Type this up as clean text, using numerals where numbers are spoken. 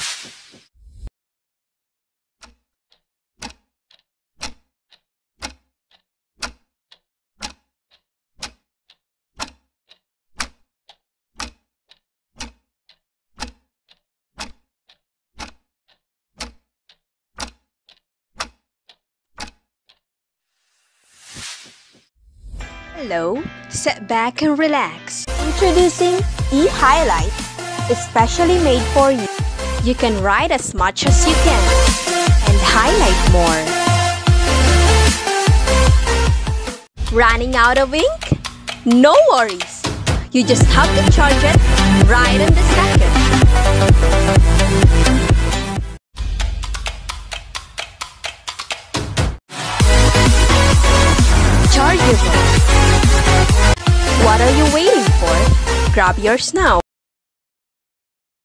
Hello, sit back and relax. Introducing eHighlight, especially made for you. You can write as much as you can and highlight more. Running out of ink? No worries. You just have to charge it right in the second. Chargeable. What are you waiting for? Grab yours now.